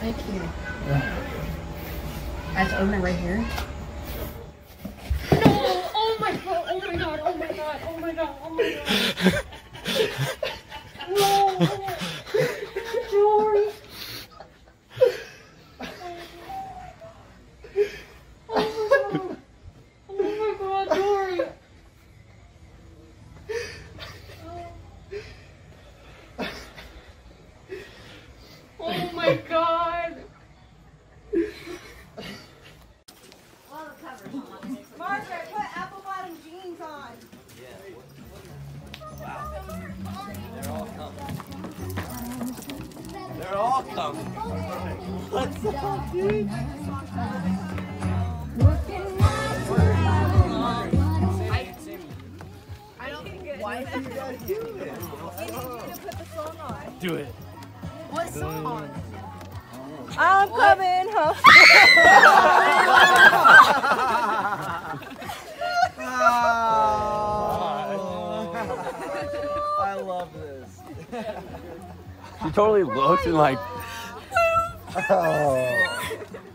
Thank you. That's owner right here. No! Oh my god! Oh my god! Oh my god! Oh my god! Oh my god! No! Jory! Oh my god, Jory! Oh my god! Margaret, put apple bottom jeans on. They're all coming. They're all coming. What's up, dude? I don't think it. Why do you guys do this? We need you to put the song on. Do it. What song? I'm coming home. I love this. She totally looked and like. Oh.